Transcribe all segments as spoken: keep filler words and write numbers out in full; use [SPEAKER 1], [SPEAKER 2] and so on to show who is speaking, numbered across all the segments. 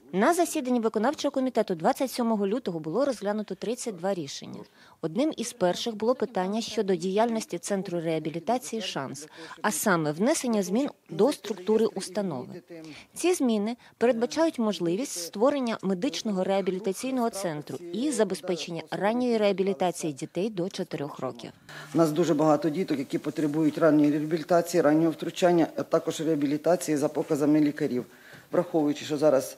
[SPEAKER 1] На засіданні виконавчого комітету двадцять сьомого лютого було розглянуто тридцять два рішення. Одним із перших було питання щодо діяльності Центру реабілітації «Шанс», а саме внесення змін до структури установи. Ці зміни передбачають можливість створення медичного реабілітаційного центру і забезпечення ранньої реабілітації дітей до чотирьох років.
[SPEAKER 2] У нас дуже багато діток, які потребують ранньої реабілітації, раннього втручання, а також реабілітації за показами лікарів. Враховуючи, що зараз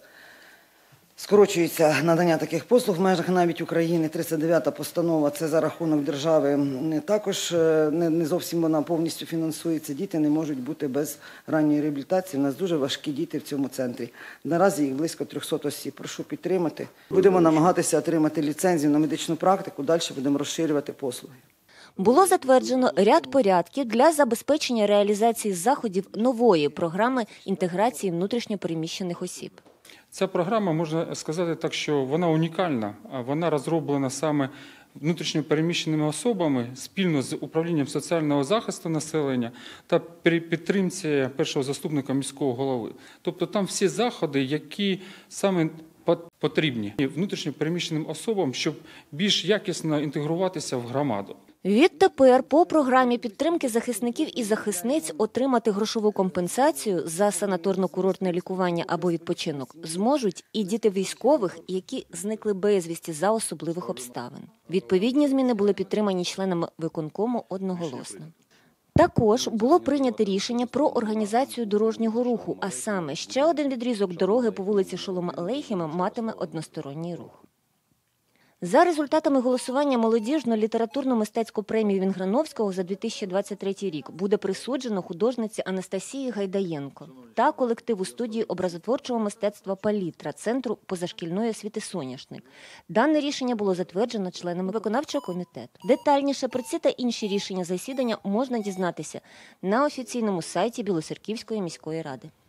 [SPEAKER 2] скорочується надання таких послуг в межах навіть України, тридцять дев'ята постанова, це за рахунок держави, також не зовсім вона повністю фінансується, діти не можуть бути без ранньої реабілітації. У нас дуже важкі діти в цьому центрі. Наразі їх близько трьохсот осіб. Прошу підтримати. Будемо намагатися отримати ліцензію на медичну практику, далі будемо розширювати послуги.
[SPEAKER 1] Було затверджено ряд порядків для забезпечення реалізації заходів нової програми інтеграції внутрішньопереміщених осіб.
[SPEAKER 3] Ця програма, можна сказати так, що вона унікальна, вона розроблена саме внутрішньопереміщеними особами спільно з управлінням соціального захисту населення та при підтримці першого заступника міського голови. Тобто там всі заходи, які саме потрібні внутрішньопереміщеним особам, щоб більш якісно інтегруватися в громаду.
[SPEAKER 1] Відтепер по програмі підтримки захисників і захисниць отримати грошову компенсацію за санаторно-курортне лікування або відпочинок зможуть і діти військових, які зникли безвісті за особливих обставин. Відповідні зміни були підтримані членами виконкому одноголосно. Також було прийнято рішення про організацію дорожнього руху, а саме ще один відрізок дороги по вулиці Шолома Алейхема матиме односторонній рух. За результатами голосування молодіжно-літературно-мистецьку премію Вінграновського за дві тисячі двадцять третій рік буде присуджено художниці Анастасії Гайдаєнко та колективу студії образотворчого мистецтва «Палітра» Центру позашкільної освіти «Соняшник». Дане рішення було затверджено членами виконавчого комітету. Детальніше про ці та інші рішення засідання можна дізнатися на офіційному сайті Білоцерківської міської ради.